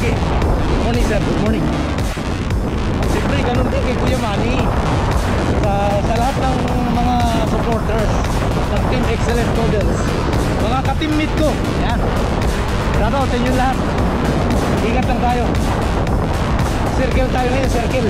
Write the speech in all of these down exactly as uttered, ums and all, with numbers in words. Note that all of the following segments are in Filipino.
Okay. Good morning, sir. Good morning. Siyempre, ganun din kay Kuya Manny. Sa, sa lahat ng mga supporters ng Team Excellent Noodles, mga ka-teammate ko, yan. Shout out sa inyo lahat. Ingat lang tayo. Circle tayo ngayon, circle.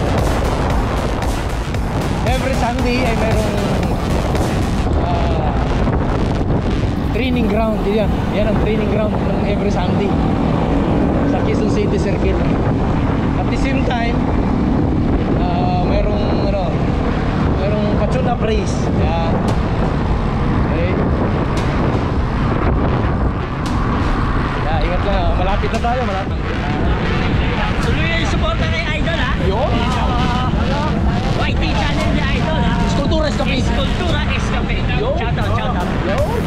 Every Sunday ay mayroong uh, training ground. Yan, yan ang training ground ng every Sunday sa Quezon City Circle. At the same time, uh, mayroong ano, mayroong Pachuna Praise. Yan. Okay. Yeah, ingat lang. Malapit na tayo, malapit. Tuloy na yung suporta kay Idol, ha? Yun. Uh, Y T channel ni Idol, ha? Eskultura Escape. Eskultura Escape. Shout out, shout out. Yun.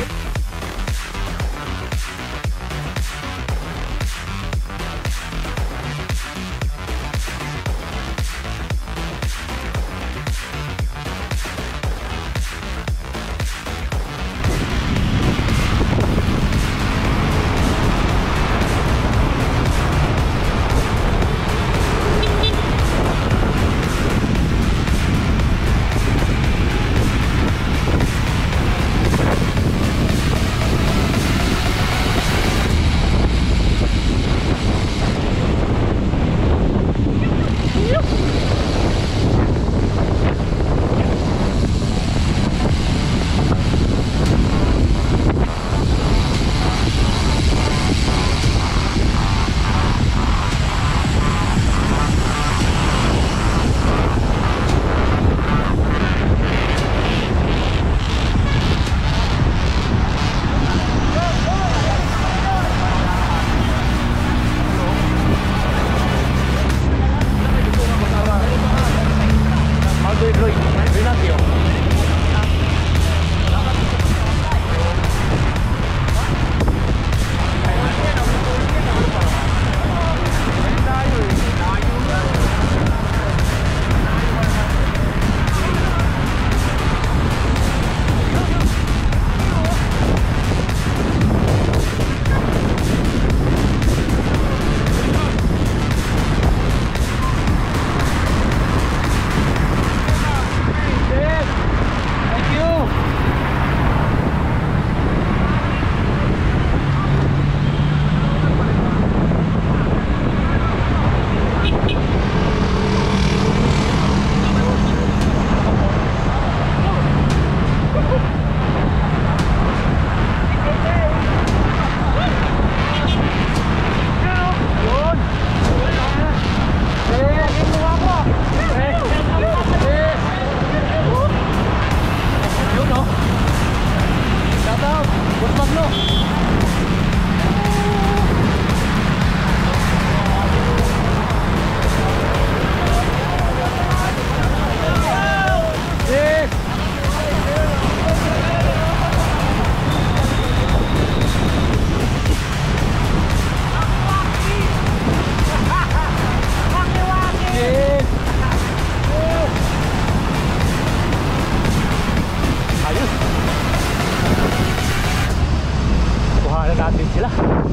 natin sila.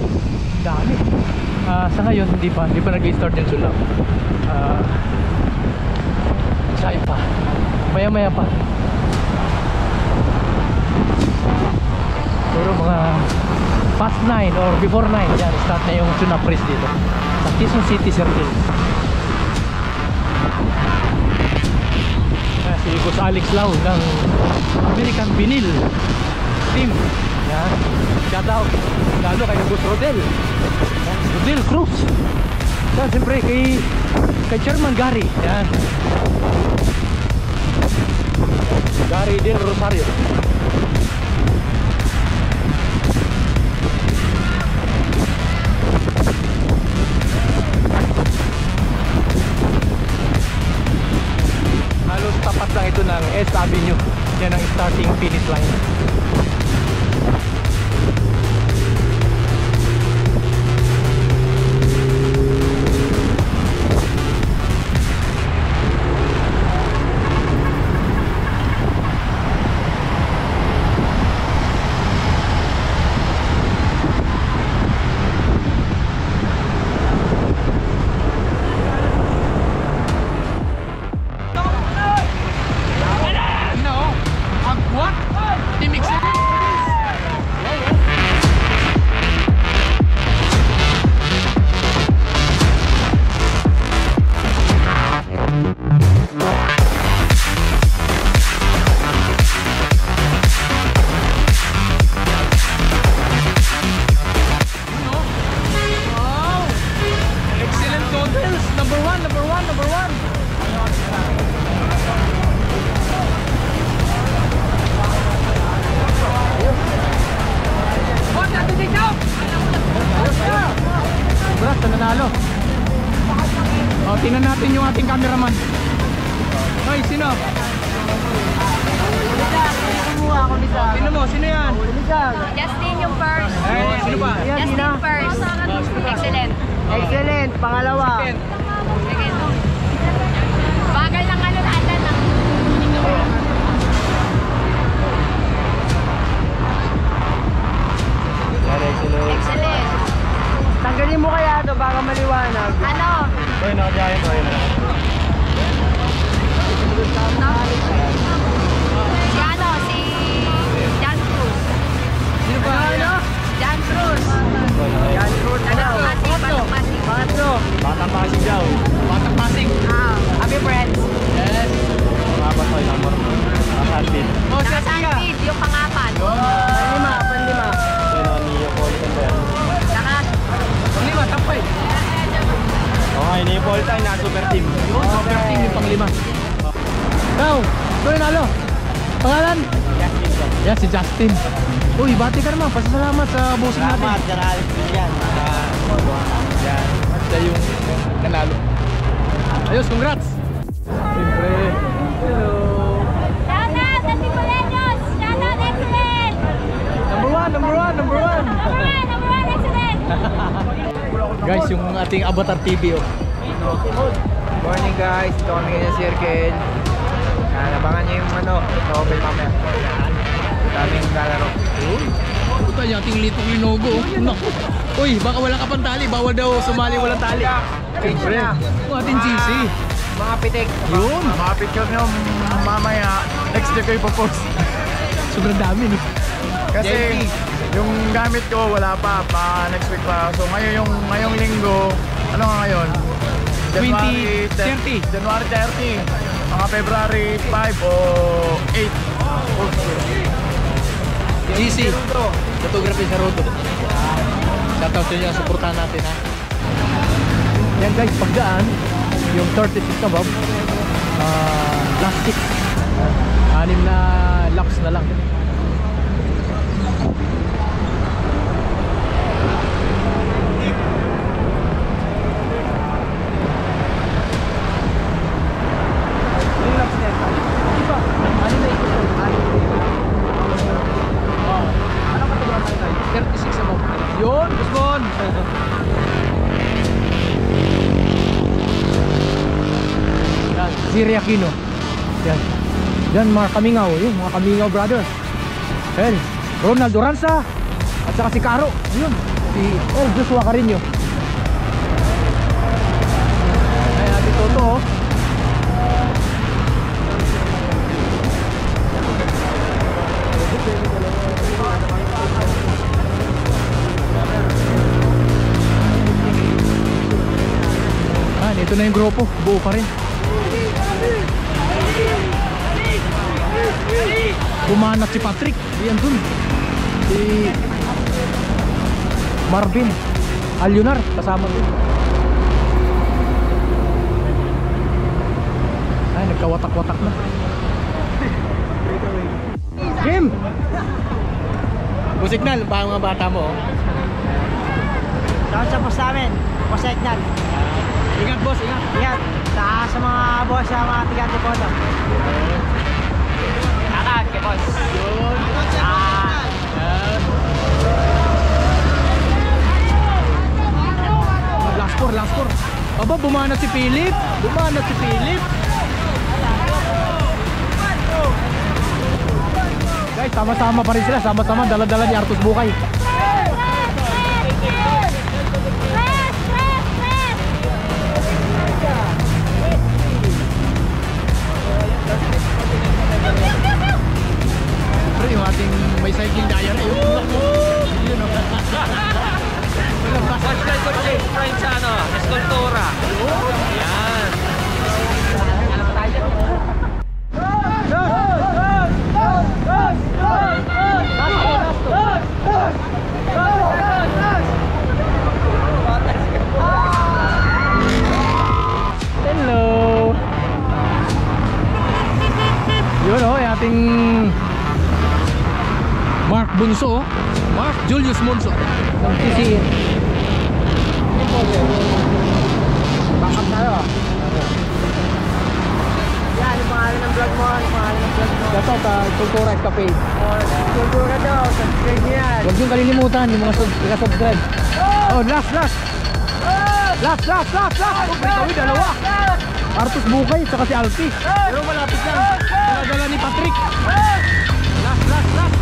Dami. Uh, sa ngayon hindi pa, hindi pa nag-start yung sulap. Uh, Sayang pa. Maya maya pa. Pero mga past nine or before nine, yan, start na yung tuna press dito sa Quezon City Circle. Yan, si Boss Alex Lau ng American Vinyl Team. Yan, shout out lalo kay Boss Rodel, Rodel Cruz. Yan, siyempre kay kay Chairman Gary. Yan, Gary Del Rosario. Halos tapat lang ito ng S Avenue. Yan ang starting finish line. one, number one, number one. Congrats, nanalo. O, tingnan natin yung ating cameraman. Hoy, sino? Sino mo? Sino yan? Justin yung first. Eh, sino pa? Justin first. Excellent. Excellent, pangalawa. Second. Bagal ng ano natin ng excellent. Tanggalin mo kaya ito baka maliwanag. Ano? Hoy, nakadyahin ko yun. Si ano? Si John Cruz. Sino pa? Ano? John Cruz. Yan, road na daw. Pasig, Pasig, Pasig. Pangatlo. Batang Pasig daw. Batang Pasig. Ah, happy friends. Yes. Pangapat ko yung number. Nakasantin. Oh, siya siya. Nakasanpid, yung pangapat. Panlima, panlima. Sino ni Paulton ba yan? Naka, Panglima, tampay. Okay, ni Paulton na super team. Yung super team yung panglima. Now, ito yung nalo. Pangalan? Justin. Yan, si Justin. Uy, bati ka naman. Pasasalamat sa bossing natin. Salamat, Sir Alex Yan. Yan. Siya yung nanalo. Ayos, congrats! Siyempre. Hello. shout out, Antipoleños! Shout out, excellent! Number one, number one, number one. Number one, number one, excellent! Guys, yung ating Avatar T V oh. Morning guys, ito kami ngayon sa circle. Yan, abangan nyo yung ano, Nobel mamaya. Daming lalaro. Puta yung ating litong linogo oh. Naku. Uy, baka wala ka pang tali. Bawal daw sumali walang tali. Siyempre. Yung ating G C. Mga pitik. Yun. Mga picture nyo mamaya, next day ko ipopost. Sobrang dami no. Kasi yung gamit ko wala pa, pa next week pa. So ngayon yung ngayong linggo, ano nga ngayon? twenty, thirty. January thirty. Mga February five o eight. G C. Photography sa Rodo. Shoutout sa inyo, supportahan natin ha. Yan guys, pagdaan yung thirty-six na bob uh, plastic anim na laps na lang. thirty-six na bob. Yun, Busbon! Yan, Siri Aquino. Yan. Yan, mga Kamingaw. Yun, mga Kamingaw brothers. Yan, Ronald Oranza. At saka si Caro. Yun, si El Joshua Carino. Ayan, natin Toto oh. Ah, ito na yung grupo. Buo pa rin. Bumanat si Patrick. Yan dun. Si Marvin Alionar kasama dun. Ay, nagkawatak-watak na. Jim! Musignal, baka mga bata mo oh. Shout sa boss namin, boss Signal. Ingat boss, ingat. Ingat. Sa, sa mga boss, sa mga tigante po ito. Akag, ke boss. Yun. Ah. Yan. Last four, last four. Aba, bumanat si Philip. Bumanat si Philip. Guys, sama-sama pa rin sila. Sama-sama, dala-dala ni Artus Bukay. Siyempre, yung ating may cycling diary. Yun o. Friend sa ano, eskultura. Yan. bunso, Mark Julius Monso ng T C N. Backup tayo. Yan, yung pangalan ng vlog mo, yung pangalan ng vlog mo. Dato sa Kultura Cafe. Kultura daw, subscribe niyo yan. Huwag niyong kalilimutan yung mga sub- subscribe. Oh, last, last. Last, last, last, last. Oh, may kawin, dalawa. Artus Bukay, saka si Alpi. Pero malapit lang. Dala ni Patrick. Last, last, last.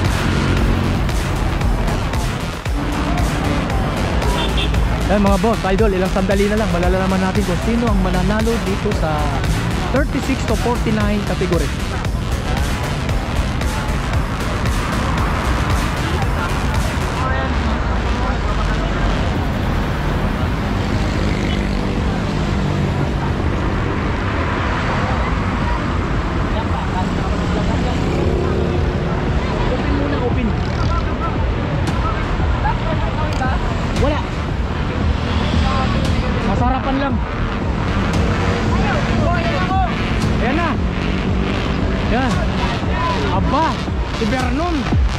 Eh mga boss, idol, ilang sandali na lang malalaman natin kung sino ang mananalo dito sa thirty-six to forty-nine category. Open muna, open. Wala. Masarapan lang. Ayan na. Yan. Aba, si Vernon.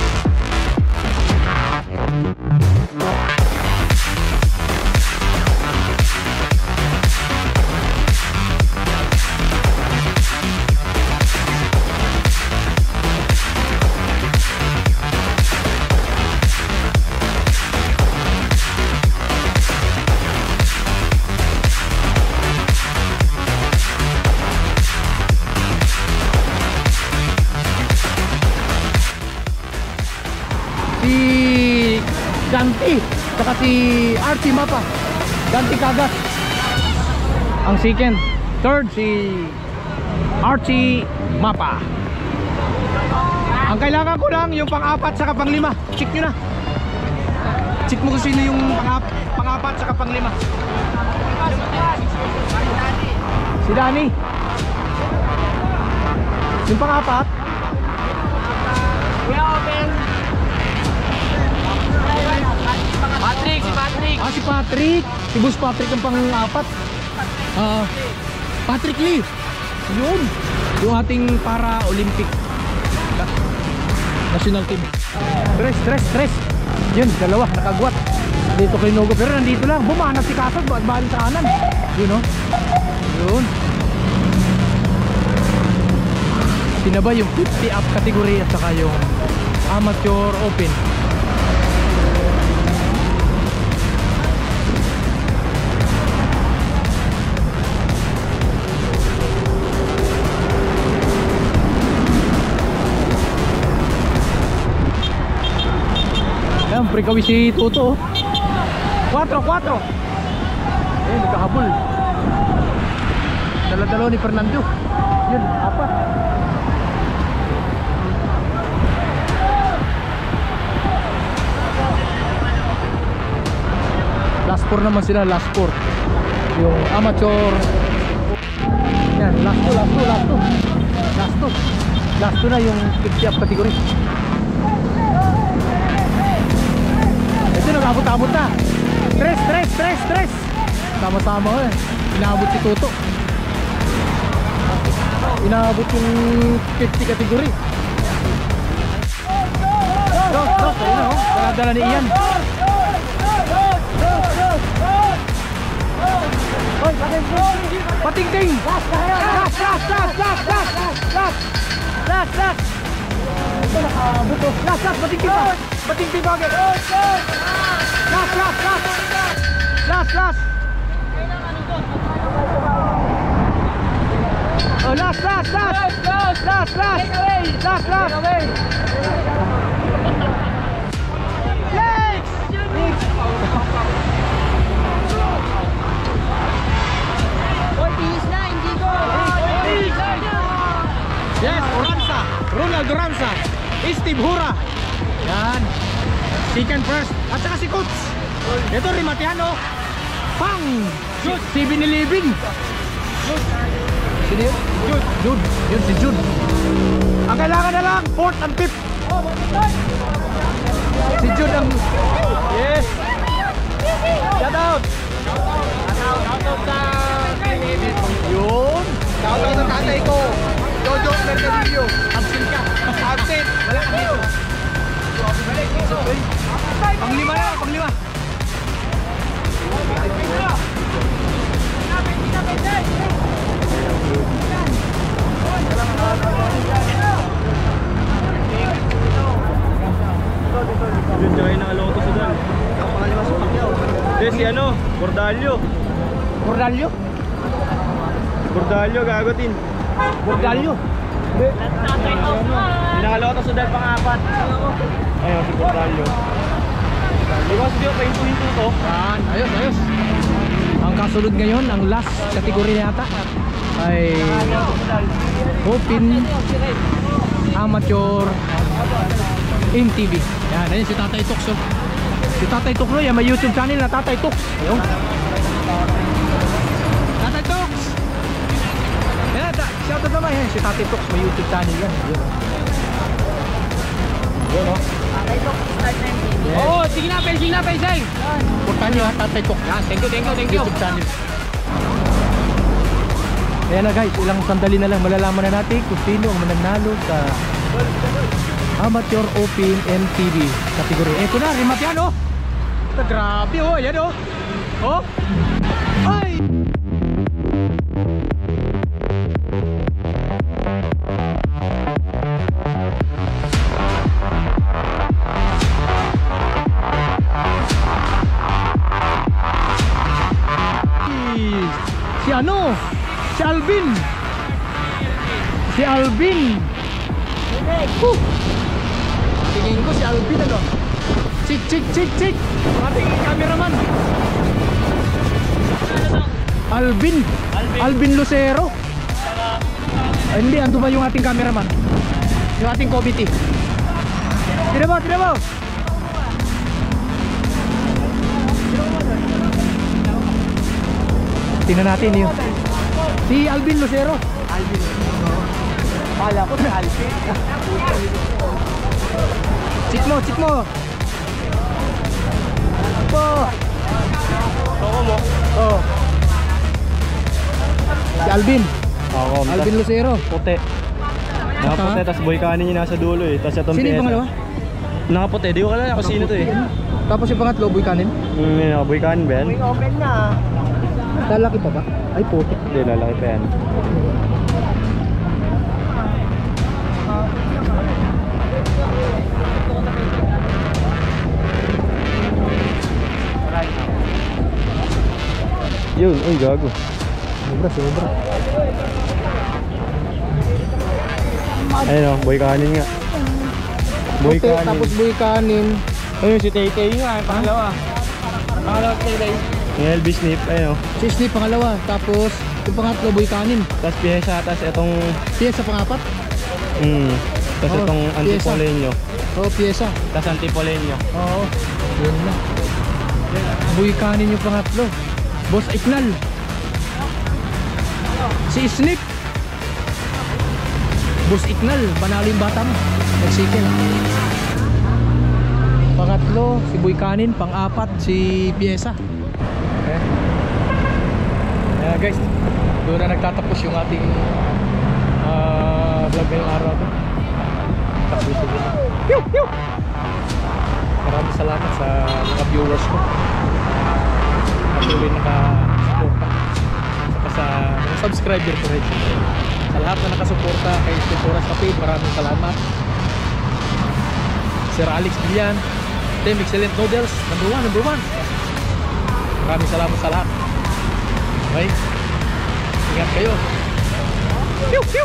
Si Ganti, saka si Archie Mapa. Ganti Kagas ang second. Third si Archie Mapa. Ang kailangan ko lang yung pang-apat saka pang-lima. Check nyo na. Check mo kung sino yung pang-ap pang-apat saka pang-lima. Si Danny. Yung pang-apat Patrick, si Patrick. Ah, si Patrick. Si Boss Patrick ang pang-apat. Ah, Patrick Lee. Yun. Yung ating para-Olympic national team. Tres, tres, tres. Yun, dalawa, nakagwat. Dito kay Nogo. Pero nandito lang. Bumanap si Kasag. Bali sa kanan. Yun, no? Yun. Sinabay yung fifty up category at saka yung amateur open. Ayan, pre-kawi si Toto. Quatro, quatro. Ayan, nagkahabol. Dala-dalaw ni Fernando. Yun, apat. Last four naman sila, last four. Yung amateur. Yan, last two, last two, last two. Last two. Last two na yung fifty up category. Ito nag-abot-abot na. Tres, tres, tres, tres. Sama-sama ko eh. Inaabot si Toto. Inaabot yung fifty category. Go, go, ayun na oh. Dala-dala ni Ian. Pating-ting. Last, last, last, last, last, last, last, last. Ito nakaabot oh. Last, last, pating-ting pa. Pating-ting pa agad. Last, last, last. Last, last. Oh, last, last, last. Last, last, last. Last, last. Legs. Legs. Yes, Oranza, Ronald Oranza, Steve Hura. Yan. Second first. At saka si Coach. Ito Rimatiano. Pang. seven eleven. Sino yun? Jude. Jude. Yun si Jude. Ang kailangan na lang fourth and fifth. Si Jude ang... Yes. Shout out. Shout out sa... Yun. Shout out sa tatay ko. Jojo Mercadillo. Absent ka. Absent. Wala kami. Panglima na, panglima. Yun, tsaka yung nakaloto sa dal. Pangalima sa Pacquiao. Hindi, si ano, Bordalyo. Bordalyo? Bordalyo, gagotin. Bordalyo? Yung nakaloto sa dal pang-apat. Ayun, si Bordalyo. Iwas diyo, pahinto-hinto to. Yan, ayos, ayos. Ang kasunod ngayon, ang last category yata ay Open Amateur M T V. Yan, ayun si Tatay Tox. Oh. Si Tatay Tox, no, yan, may YouTube channel na Tatay Tox. Ayun. Tatay Tox! Yan, ta shout out naman yan. Si Tatay Tox, may YouTube channel yan. Yun, yun, oh. Yes. Oo, sige na, pacing na, pacing! Puntahan nyo ha, Tatay Tok. Yan, thank you, thank you, thank you. YouTube channel. Ayan na guys, ilang sandali na lang malalaman na natin kung sino ang mananalo sa Amateur Open M T V category. Eto na, remap yan oh. Ito, grabe oh, yan oh. Oh. Ay! Si ano? Si Alvin. Si Alvin. Huh. Tingin ko si Alvin ano? Chik chik chik chik. Ating cameraman. Alvin. Alvin, Alvin Lucero. Ay, hindi, ando ba yung ating cameraman? Yung ating committee. Tira mo, tira mo. Tingnan natin yun. Si Alvin Lucero. Alvin. Pala ko si Alvin. Chit mo, chit mo. Po. Ako mo. Oh. Si Alvin. Ako, Alvin Lucero. puti. Nakaputi, Ha? tas boy kanin niya nasa dulo eh. Tas itong Sino yung pyesa. pangalawa? Nakaputi, di ko kalala kung sino to eh. Tapos yung pangatlo, boy kanin. Hmm, yun, nakaboy kanin ba yan? Open na. Lalaki pa ba? Ay, puti. Hindi, lalaki pa yan. Yun, uy, gago. Sobra, sobra. Ayun o, boy kanin nga. Boy Puti, kanin. tapos boy kanin. Ayun, si Tay Tay nga, yung pangalawa. Pangalawa si Tay Tay. Yung L B Snip, ayun o. Si Snip pangalawa. Tapos yung pangatlo, boy kanin. Tapos pyesa, tapos itong... Piyesa pangapat. Hmm. Tapos Oh, itong pyesa. antipolenyo. Oo, piyesa. Tapos antipolenyo. Oo. Yun na. Boy kanin yung pangatlo. Boss Iknal. Si Snip. Boss Iknal. Panalo yung bata mo. Nagsikil. Pangatlo, si Boy Kanin. Pang-apat, si Piesa. Okay. Kaya guys, doon na nagtatapos yung ating uh, vlog ngayong araw to. Pew! Pew! Maraming salamat sa mga viewers ko. Patuloy nakasuporta. Saka sa mga subscriber ko rin. Sa lahat na nakasuporta kay Tutoras Kapid, maraming salamat. Sir Alex Bilian, Team Excellent Noodles, number one, number one. Maraming salamat sa lahat. Okay? Ingat kayo. Pew! Pew!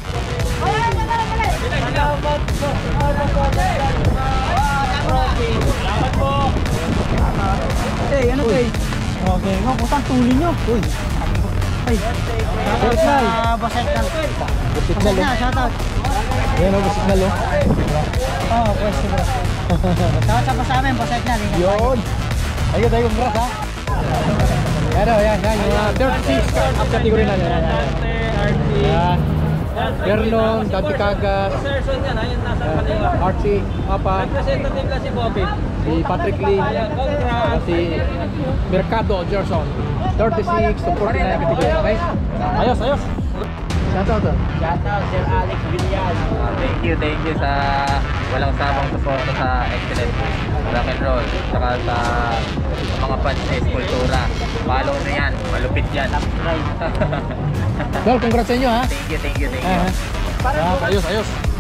Hey, ano to eh? Okay, nga, putang tuli nyo. Uy. Ay, Signal. Boss Eknal. Signal, Signal, oh. shoutout. Yan o, Signal, oh. Oo, pwede bro. Shoutout pa sa amin, Boss Eknal. Yun. Ayun, tayo yung bras, ha? Yan o, yan, yan. Yung uh, thirty-six up category na. Yan, yan, yan. Yan. Vernon, Dante Cagas, uh, Archie, Papa, Representative lang si Bobby. si Patrick Lee, uh, si Mercado Gerson. thirty-six to forty-nine category. Okay? Ayos, ayos. Shoutout to. Shoutout, Sir Alex Villan. Ah, thank you, thank you sa walang sabang suporta sa excellent rock and roll. Saka sa, sa mga fans ni Eskultura. Follow nyo yan, malupit yan. Subscribe. Tol, congrats sa inyo ha. Thank you, thank you, thank you. Ah, ayos, ayos.